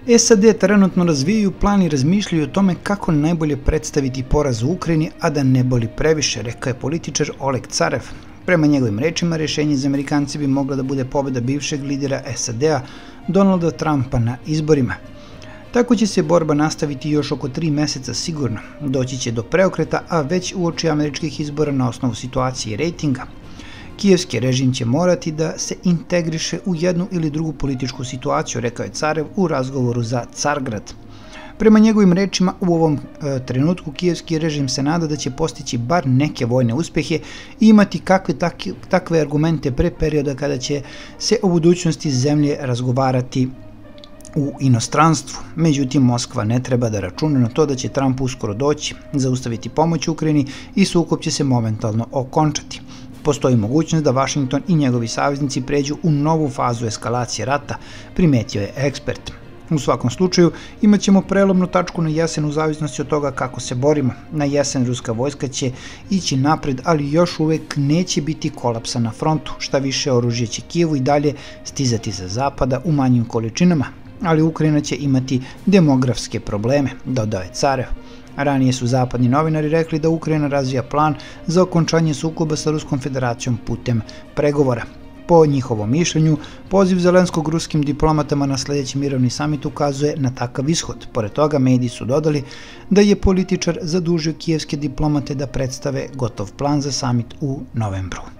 SAD trenutno razvijaju plan i razmišljaju o tome kako najbolje predstaviti poraz u Ukrajini, a da ne boli previše, rekao je političar Oleg Carev. Prema njegovim rečima, rješenje za Amerikanci bi mogla da bude pobjeda bivšeg lidera SAD-a Donalda Trumpa na izborima. Tako će se borba nastaviti još oko 3 meseca sigurno. Doći će do preokreta, a već uoči američkih izbora na osnovu situacije i rejtinga. Kijevski režim će morati da se integriše u jednu ili drugu političku situaciju, rekao je Carev u razgovoru za Cargrad. Prema njegovim rečima, u ovom trenutku kijevski režim se nada da će postići bar neke vojne uspjehe i imati takve argumente pre perioda kada će se o budućnosti zemlje razgovarati u inostranstvu. Međutim, Moskva ne treba da računa na to da će Trump uskoro doći, zaustaviti pomoć Ukrajini i sukob će se momentalno okončati. Postoji mogućnost da Washington i njegovi saveznici pređu u novu fazu eskalacije rata, primetio je ekspert. U svakom slučaju, imat ćemo prelomnu tačku na jesen u zavisnosti od toga kako se borimo. Na jesen ruska vojska će ići napred, ali još uvek neće biti kolapsa na frontu. Šta više, oružje će Kijevu i dalje stizati sa zapada u manjim količinama, ali Ukrajina će imati demografske probleme, dodao je Carev. Ranije su zapadni novinari rekli da Ukrajina razvija plan za okončanje sukoba sa Ruskom federacijom putem pregovora. Po njihovom mišljenju, poziv Zelenskog ruskim diplomatama na sljedeći mirovni samit ukazuje na takav ishod. Pored toga, mediji su dodali da je političar zadužio kijevske diplomate da predstave gotov plan za samit u novembru.